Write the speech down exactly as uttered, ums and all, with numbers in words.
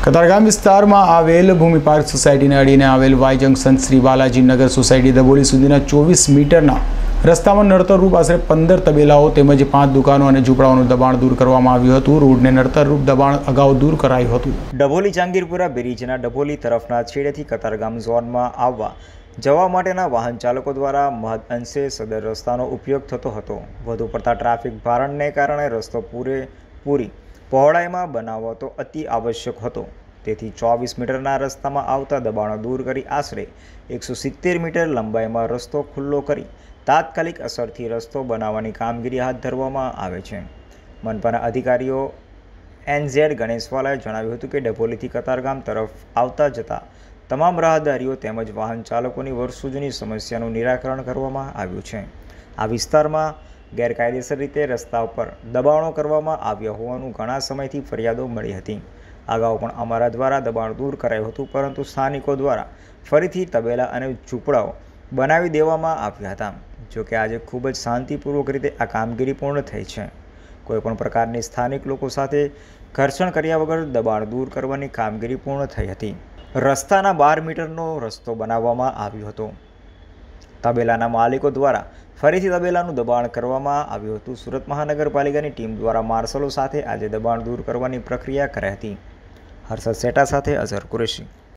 કતારગામ વિસ્તારમાં આવેલ ભૂમિ પાર્ક સોસાયટીને અડીને આવેલ વાય જંકશન શ્રી બાલાજી નગર સોસાયટી દબોલી સુધીના ચોવીસ મીટરના રસ્તામાં નડતરરૂપ આશરે પંદર તબેલાઓ તેમજ પાંચ દુકાનો અને ઝૂંપડાઓનું દબાણ દૂર કરવામાં આવ્યું હતું। રોડને નડતરરૂપ દબાણ અગાઉ દૂર કરાયું હતું। ડભોલી જાંગીરપુરા બ્રિજના ડભોલી તરફના છેડેથી કતારગામ ઝોનમાં આવવા જવા માટેના વાહન ચાલકો દ્વારા મહદ અંશે સદર રસ્તાનો ઉપયોગ થતો હતો। વધુ પડતા ટ્રાફિક ભારણને કારણે રસ્તો પૂરેપૂરી પહોળાઈમાં બનાવવો તો અતિ આવશ્યક હતો। તેથી ચોવીસ મીટરના રસ્તામાં આવતા દબાણો દૂર કરી આશરે એકસો સિત્તેર મીટર લંબાઈમાં રસ્તો ખુલ્લો કરી તાત્કાલિક અસરથી રસ્તો બનાવવાની કામગીરી હાથ ધરવામાં આવે છે। મનપાના અધિકારીઓ એન ઝેડ ગણેશવાલાએ જણાવ્યું હતું કે ડભોલીથી કતારગામ તરફ આવતા જતા તમામ રાહદારીઓ તેમજ વાહન ચાલકોની વર્ષો જૂની સમસ્યાનું નિરાકરણ કરવામાં આવ્યું છે। આ વિસ્તારમાં ગેરકાયદેસર રીતે રસ્તા ઉપર દબાણો કરવામાં આવ્યા હોવાનું ઘણા સમયથી ફરિયાદો મળી હતી। અગાઉ પણ અમારા દ્વારા દબાણ દૂર કરાયું હતું, પરંતુ સ્થાનિકો દ્વારા ફરીથી તબેલા અને ઝૂંપડાઓ બનાવી દેવામાં આવ્યા હતા। જોકે આજે ખૂબ જ શાંતિપૂર્વક રીતે આ કામગીરી પૂર્ણ થઈ છે। કોઈપણ પ્રકારની સ્થાનિક લોકો સાથે ઘર્ષણ કર્યા વગર દબાણ દૂર કરવાની કામગીરી પૂર્ણ થઈ હતી। રસ્તાના બાર મીટરનો રસ્તો બનાવવામાં આવ્યો હતો। તબેલાના માલિકો દ્વારા ફરીથી તબેલાનું દબાણ કરવામાં આવ્યું હતું। સુરત મહાનગરપાલિકાની ટીમ દ્વારા માર્શલો સાથે આજે દબાણ દૂર કરવાની પ્રક્રિયા કરાઈ હતી। હર્ષદ સેટા સાથે અઝર કુરેશી।